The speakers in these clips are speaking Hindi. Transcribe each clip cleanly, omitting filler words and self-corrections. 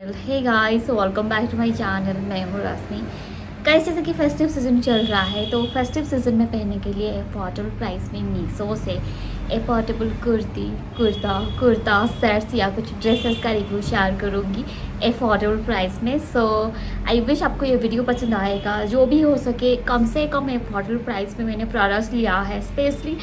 Hey guys, welcome back to my channel. मैं हूँ रश्मि। गाइस, जैसे कि फेस्टिव सीज़न चल रहा है तो फेस्टिव सीज़न में पहनने के लिए अफोर्डेबल प्राइस में मीशो से अफोर्डेबल कुर्ता सेट्स या कुछ ड्रेसेस का रिव्यू शेयर करूँगी अफोर्डेबल प्राइस में। सो आई विश आपको ये वीडियो पसंद आएगा। जो भी हो सके कम से कम अफोर्डेबल प्राइस में मैंने प्रोडक्ट्स लिया है, स्पेशली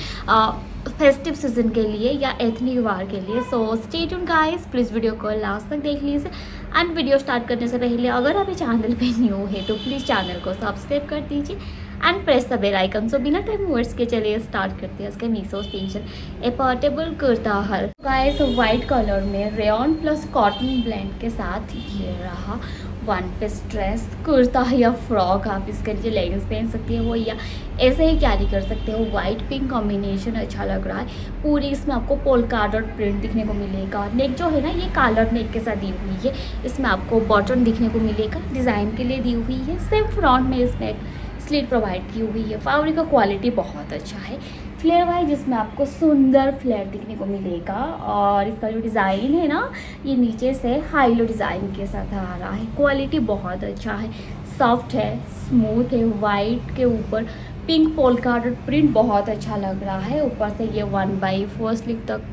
फेस्टिव सीजन के लिए या एथनिक वार के लिए। So stay tuned guys, please video को लास्ट तक देख लीजिए। एंड वीडियो स्टार्ट करने से पहले अगर अभी चैनल पे न्यू है तो प्लीज़ चैनल को सब्सक्राइब कर दीजिए and press the bell icon. So बिना टाइम वेस्ट के चलिए स्टार्ट करते हैं इसके मीशो स्पेशल अफोर्डेबल कुर्ता हल। गाइस, वाइट कलर में रेयॉन प्लस कॉटन ब्लेंड के साथ ये रहा वन पीस ड्रेस, कुर्ता या फ्रॉक। आप इसके नीचे लेगिंग्स पहन सकते हो या ऐसे ही कैरी कर सकते हो। वाइट पिंक कॉम्बिनेशन अच्छा लग रहा है। पूरी इसमें आपको पोल्का डॉट प्रिंट दिखने को मिलेगा। नेक जो है ना, ये कॉलर नेक के साथ दी हुई है। इसमें आपको बटन दिखने को मिलेगा, डिज़ाइन के लिए दी हुई है। सेम फ्रंट में इसमें स्लिट प्रोवाइड की हुई है। फैब्रिक का क्वालिटी बहुत अच्छा है। फ्लेयर वाइज इसमें आपको सुंदर फ्लेयर दिखने को मिलेगा और इसका जो डिज़ाइन है ना, ये नीचे से हाईलो डिज़ाइन के साथ आ रहा है। क्वालिटी बहुत अच्छा है, सॉफ्ट है, स्मूथ है। वाइट के ऊपर पिंक पोल्का डॉट प्रिंट बहुत अच्छा लग रहा है। ऊपर से ये 1/4 स्लीव तक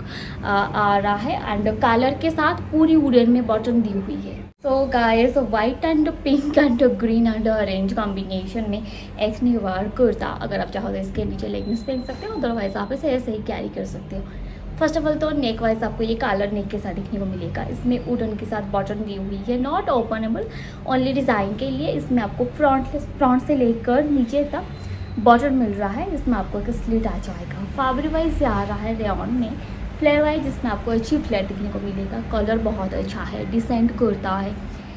आ रहा है एंड कलर के साथ पूरी वुडन में बटन दी हुई है। So guys, white and pink and green and orange combination में एथनिक वार कुर्ता। अगर आप चाहो तो इसके नीचे लेगिंग्स पहन सकते हो, अदरवाइज आप इसे ऐसे ही कैरी कर सकते हो। फर्स्ट ऑफ ऑल तो नेक वाइज आपको ये कॉलर नेक के साथ दिखने को मिलेगा। इसमें वुडन के साथ बटन दी हुई है, नॉट ओपनेबल, ओनली डिज़ाइन के लिए। इसमें आपको फ्रंट से लेकर नीचे तक बटन मिल रहा है। इसमें आपको एक स्लिट आ जाएगा। फैब्रिक वाइज आ रहा है रेयॉन में। फ्लेयर वाइज इसमें आपको अच्छी फ्लेयर दिखने को मिलेगा। कलर बहुत अच्छा है, डिसेंट कुर्ता है।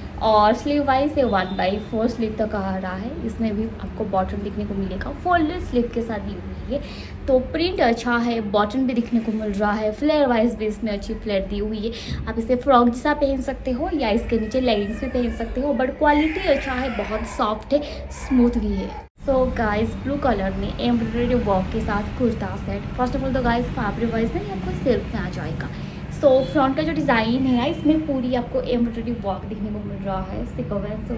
और स्लीव वाइज ये 1/4 स्लीव तक आ रहा है। इसमें भी आपको बटन दिखने को मिलेगा, फोल्डेड स्लीव के साथ दी हुई है। तो प्रिंट अच्छा है, बटन भी दिखने को मिल रहा है। फ्लेयर वाइज भी इसमें अच्छी फ्लेयर दी हुई है। आप इसे फ्रॉक जैसा पहन सकते हो या इसके नीचे लेगिंग्स भी पहन सकते हो। बट क्वालिटी अच्छा है, बहुत सॉफ्ट है, स्मूथ भी है। सो गाइस, ब्लू कलर में एम्ब्रॉयडरी वर्क के साथ kurta set. First of all तो गाइस, फैब्रिक वाइज नहीं आपको सिल्क में आ जाएगा। सो फ्रंट का जो डिज़ाइन है ना, इसमें पूरी आपको एम्ब्रॉयडरी वर्क दिखने को मिल रहा है। सीक्वेंस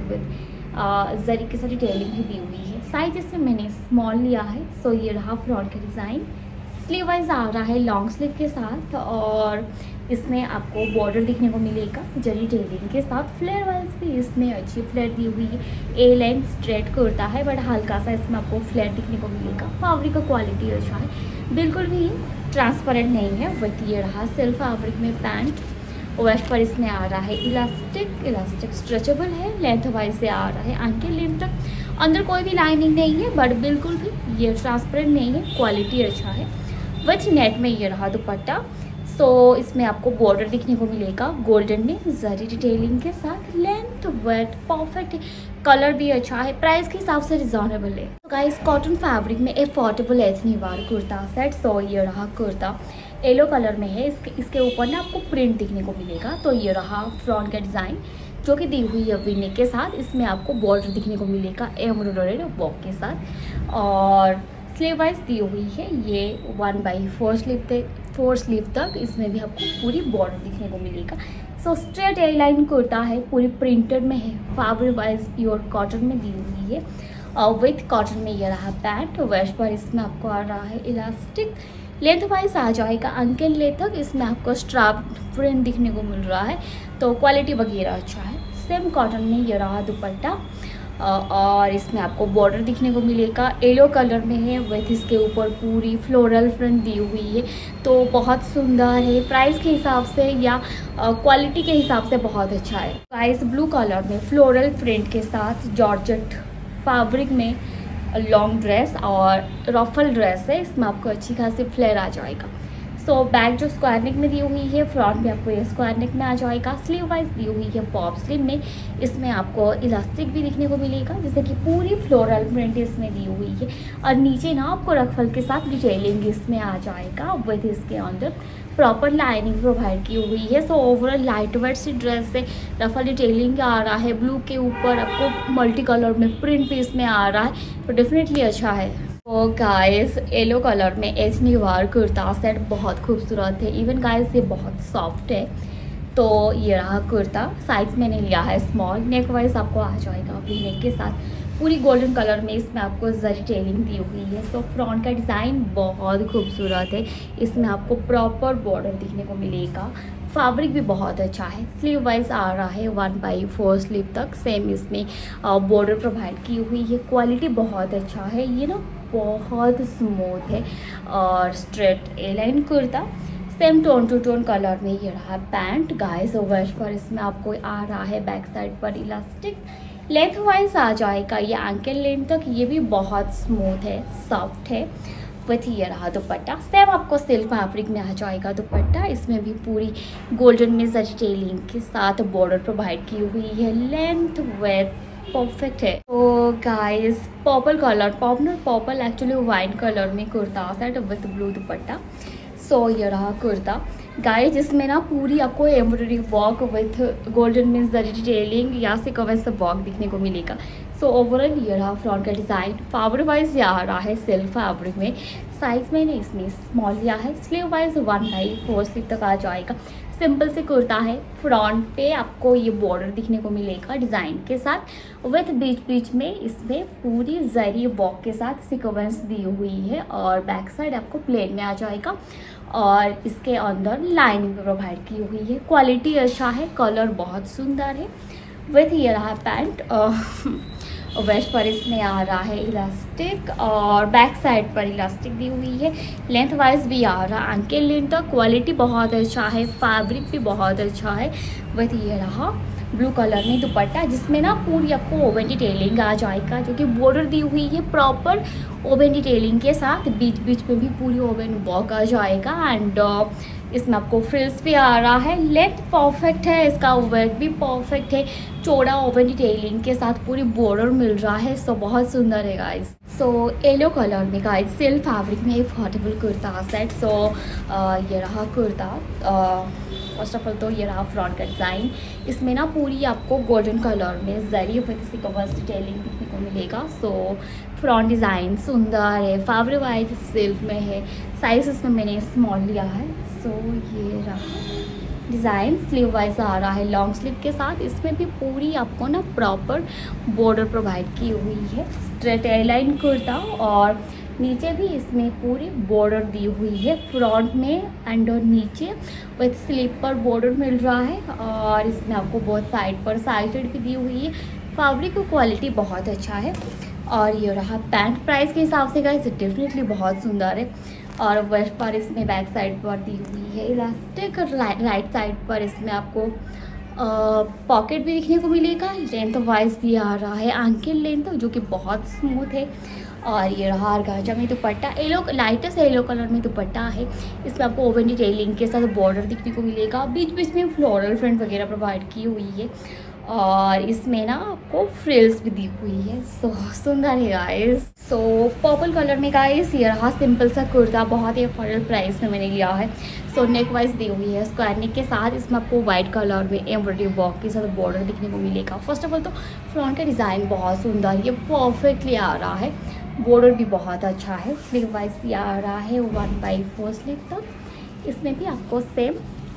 विद जरी के साथ डिटेलिंग भी दी हुई है। साइज इसमें मैंने स्मॉल लिया है। सो ये रहा फ्रंट का डिज़ाइन। स्लीव वाइज आ रहा है लॉन्ग स्लीव के साथ और इसमें आपको बॉर्डर दिखने को मिलेगा जरी टेलिंग के साथ। फ्लेयर वाइज भी इसमें अच्छी फ्लेयर दी हुई है। ए लाइन स्ट्रेट कुर्ता है बट हल्का सा इसमें आपको फ्लेयर दिखने को मिलेगा। फैब्रिक का क्वालिटी अच्छा है, बिल्कुल भी ट्रांसपेरेंट नहीं है। विथ ये रहा सिल्क फैब्रिक में पैंट। वेस्ट पर इसमें आ रहा है इलास्टिक स्ट्रेचेबल है। लेंथ वाइज से आ रहा है एंकल लेंथ तक। अंदर कोई भी लाइनिंग नहीं है बट बिल्कुल भी ये ट्रांसपेरेंट नहीं है। क्वालिटी अच्छा है। विथ नेट में ये रहा दुपट्टा। सो इसमें आपको बॉर्डर दिखने को मिलेगा गोल्डन में जरी डिटेलिंग के साथ। लेंथ वेट परफेक्ट है, कलर भी अच्छा है, प्राइस के हिसाब से रिजनेबल है। तो गाइस, कॉटन फैब्रिक में affordable ethnic wear kurta set. So ये रहा कुर्ता, येलो कलर में है। इसके ऊपर ना आपको प्रिंट दिखने को मिलेगा। तो ये रहा फ्रंट का डिज़ाइन जो कि दी हुई है वी नेक के साथ। इसमें आपको बॉर्डर दिखने को मिलेगा एम्ब्रॉयडरी वर्क के साथ और स्लीव वाइज दी हुई है ये 1/4 स्लीव तक। इसमें भी आपको पूरी बॉर्डर दिखने को मिलेगा। So straight A line kurta है, पूरी प्रिंटेड में है। फैब्रिक वाइज प्योर कॉटन में दी हुई है और विथ कॉटन में ये रहा पैंट। वेस्ट पर इसमें आपको आ रहा है इलास्टिक। लेंथ वाइज आ जाएगा अंकल लेंथ तक। इसमें आपको स्ट्राप प्रिंट दिखने को मिल रहा है। तो क्वालिटी वगैरह अच्छा है। सेम कॉटन में ये रहा दुपट्टा और इसमें आपको बॉर्डर दिखने को मिलेगा। येलो कलर में है विथ इसके ऊपर पूरी फ्लोरल प्रिंट दी हुई है। तो बहुत सुंदर है। प्राइस के हिसाब से या क्वालिटी के हिसाब से बहुत अच्छा है। प्राइस ब्लू कलर में फ्लोरल प्रिंट के साथ जॉर्जेट फैब्रिक में लॉन्ग ड्रेस और रफल ड्रेस है। इसमें आपको अच्छी खासी फ्लेयर आ जाएगा। सो बैक जो स्क्वायर नेक में दी हुई है, फ्रंट भी आपको ये स्क्वायर नेक में आ जाएगा। स्लीव वाइज दी हुई है पॉप स्लीव में। इसमें आपको इलास्टिक भी दिखने को मिलेगा, जैसे कि पूरी फ्लोरल प्रिंट इसमें दी हुई है और नीचे ना आपको रफल के साथ डिटेलिंग इसमें आ जाएगा। विथ इसके अंदर प्रॉपर लाइनिंग प्रोवाइड की हुई है। सो ओवरऑल लाइट वेट सी ड्रेस से रफल डिटेलिंग आ रहा है। ब्लू के ऊपर आपको मल्टी कलर में प्रिंट भी इसमें आ रहा है, तो डेफिनेटली अच्छा है। तो गाइस, येलो कलर में एथनिक वार कुर्ता सेट बहुत खूबसूरत है। इवन गाइस, ये बहुत सॉफ्ट है। तो ये रहा कुर्ता, साइज मैंने लिया है स्मॉल, नेक वाइज आपको आ जाएगा वी नेक के साथ, पूरी गोल्डन कलर में इसमें आपको जरी टेलिंग दी हुई है। तो फ्रंट का डिज़ाइन बहुत खूबसूरत है, इसमें आपको प्रॉपर बॉर्डर दिखने को मिलेगा, फैब्रिक भी बहुत अच्छा है। स्लीव वाइज आ रहा है 1/4 स्लीव तक, सेम इसमें बॉर्डर प्रोवाइड की हुई है। क्वालिटी बहुत अच्छा है, ये ना बहुत स्मूथ है और straight A line kurta, same tone to tone colour में ये रहा पैंट गाइस। ओवर पर इसमें आपको आ रहा है बैक साइड पर इलास्टिक, लेंथ वाइज आ जाएगा ये एंकल लेंथ तक, ये भी बहुत स्मूथ है, सॉफ्ट है। विथ ये रहा दुपट्टा, सेम आपको सिल्क फैब्रिक में आ जाएगा दुपट्टा, इसमें भी पूरी गोल्डन में जरी टेलिंग के साथ बॉर्डर प्रोवाइड की हुई है, लेंथ विथ परफेक्ट है। तो guys purple colour, purple actually wine colour में kurta set with blue dupatta. So ये रहा कुर्ता गाइस, जिसमें ना पूरी आपको एम्ब्रॉयडरी वर्क विथ गोल्डन में जरी डिटेलिंग या से कवर से वर्क दिखने को मिलेगा। सो ओवरऑल ये रहा फ्रंट का डिज़ाइन, फैब्रिक वाइज ये आ रहा है सिल्क फैब्रिक में, साइज मैंने इसमें स्मॉल लिया है, स्लीव वाइज 1/4 स्लीव तक आ जाएगा। सिंपल से कुर्ता है, फ्रंट पे आपको ये बॉर्डर दिखने को मिलेगा डिज़ाइन के साथ, विथ बीच बीच में इसमें पूरी जरी वर्क के साथ सीक्वेंस दी हुई है, और बैक साइड आपको प्लेन में आ जाएगा और इसके अंदर लाइनिंग प्रोवाइड की हुई है। क्वालिटी अच्छा है, कलर बहुत सुंदर है। विथ ये रहा पैंट, वेस्ट पर इसमें आ रहा है इलास्टिक और बैक साइड पर इलास्टिक दी हुई है, लेंथ वाइज भी आ रहा है एंकल लेंथ तक। क्वालिटी बहुत अच्छा है, फैब्रिक भी बहुत अच्छा है। विथ ये रहा ब्लू कलर में दुपट्टा, जिसमें ना पूरी आपको ओवन डिटेलिंग आ जाएगा, जो कि बॉर्डर दी हुई है प्रॉपर ओवन डिटेलिंग के साथ, बीच बीच में भी पूरी ओवन वर्क आ जाएगा। एंड इसमें आपको फ्रिल्स भी आ रहा है, लेंथ परफेक्ट है, इसका वर्क भी परफेक्ट है, चौड़ा ओवन डिटेलिंग के साथ पूरी बॉर्डर मिल रहा है। सो बहुत सुंदर है गाइस। सो येलो कलर में गाइस सिल्क फैब्रिक में अफोर्डेबल कुर्ता सेट। सो ये रहा कुर्ता, फर्स्ट ऑफ ऑल तो ये रहा फ्रंट का डिज़ाइन, इसमें ना पूरी आपको गोल्डन कलर में जरी किसी कवर्स डिटेलिंग दिखने को मिलेगा। सो फ्रंट डिज़ाइन सुंदर है, फैब्रिक वाइज सिल्क में है, साइज इसमें मैंने स्मॉल लिया है। सो ये रहा डिज़ाइन, स्लीव वाइज आ रहा है लॉन्ग स्लीव के साथ, इसमें भी पूरी आपको ना प्रॉपर बॉर्डर प्रोवाइड की हुई है, स्ट्रेट एयरलाइन कुर्ता, और नीचे भी इसमें पूरी बॉर्डर दी हुई है फ्रंट में एंड नीचे विथ स्लीव पर बॉर्डर मिल रहा है, और इसमें आपको बहुत साइड पर साइडेड भी दी हुई है। फैब्रिक की क्वालिटी बहुत अच्छा है। और ये रहा पैंट, प्राइस के हिसाब से गाइस डेफिनेटली बहुत सुंदर है। और वेस्ट पर इसमें बैक साइड पर दी हुई है इलास्टिक, राइट साइड पर इसमें आपको पॉकेट भी दिखने को मिलेगा, लेंथ वाइज भी आ रहा है एंकल लेंथ, जो कि बहुत स्मूथ है। और ये रहा ऑर्गेन्जा में dupatta, yellow lightest yellow colour में दुपट्टा है, इसमें आपको ओवन डिटेलिंग के साथ बॉर्डर दिखने को मिलेगा, बीच बीच में फ्लोरल प्रिंट वगैरह प्रोवाइड की हुई है, और इसमें ना आपको फ्रिल्स भी दी हुई है। सो सुंदर है गाइस। सो पर्पल कलर में गाइस ये रहा सिंपल सा कुर्ता, बहुत ही अफोर्डेबल प्राइस में मैंने लिया है। सो नेक वाइज दी हुई है स्क्वायर नेक के साथ, इसमें आपको वाइट कलर में एम्ब्रॉयडरी वर्क के साथ बॉर्डर दिखने को मिलेगा। फर्स्ट ऑफ ऑल तो फ्रंट का डिज़ाइन बहुत सुंदर, ये परफेक्टली आ रहा है, बॉर्डर भी बहुत अच्छा है। स्लीव वाइज ये आ रहा है 1/4 स्लीव तक, इसमें भी आपको सेम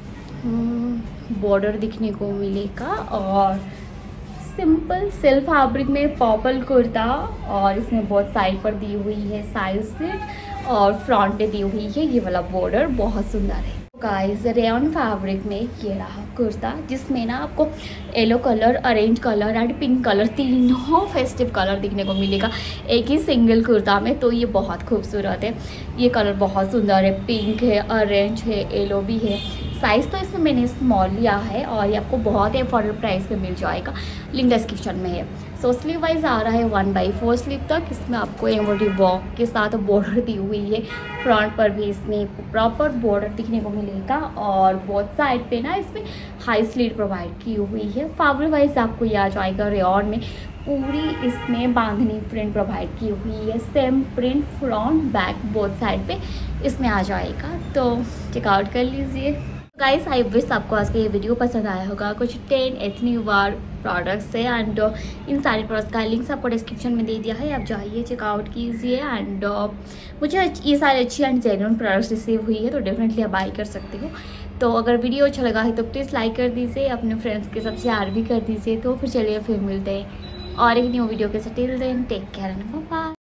बॉर्डर दिखने को मिलेगा, और सिंपल सिल्क फैब्रिक में पर्पल कुर्ता, और इसमें बहुत साइड पर दी हुई है साइड स्लिट, और फ्रंट पे दी हुई है ये वाला बॉर्डर, बहुत सुंदर है गाइस। रेयन फैब्रिक में ये रहा कुर्ता, जिसमें ना आपको yellow colour, orange colour and pink colour, तीनों फेस्टिव कलर दिखने को मिलेगा एक ही सिंगल कुर्ता में। तो ये बहुत खूबसूरत है, ये कलर बहुत सुंदर है, पिंक है, ऑरेंज है, येलो भी है। साइज़ तो इसमें मैंने स्मॉल लिया है, और ये आपको बहुत ही अफोर्डेबल प्राइस पे मिल जाएगा, लिंक डिस्क्रिप्शन में है। सो स्लीव वाइज आ रहा है 1/4 स्लीव तक, इसमें आपको एम्ब्रॉयडरी वर्क के साथ बॉर्डर दी हुई है, फ्रंट पर भी इसमें प्रॉपर बॉर्डर दिखने को मिलेगा, और बोथ साइड पे ना इसमें हाई स्लीट प्रोवाइड की हुई है। फैब्रिक वाइज आपको ये आ जाएगा रेयॉन में, पूरी इसमें बांधनी प्रिंट प्रोवाइड की हुई है, same print front back both side पे इसमें आ जाएगा, तो चेकआउट कर लीजिए गाइस। आई विश आपको आज का ये वीडियो पसंद आया होगा। कुछ 10 एथनिक वार प्रोडक्ट्स है, एंड इन सारे प्रोडक्ट्स का लिंक्स आपको डिस्क्रिप्शन में दे दिया है, आप जाइए चेकआउट कीजिए। एंड मुझे ये सारे अच्छी एंड जेन्युइन प्रोडक्ट्स रिसीव हुई है, तो डेफिनेटली आप बाई कर सकते हो। तो अगर वीडियो अच्छा लगा है तो प्लीज़ लाइक कर दीजिए, अपने फ्रेंड्स के साथ शेयर भी कर दीजिए। तो फिर चलिए फिर मिलते हैं और एक न्यू वीडियो के साथ। Till then take care and bye.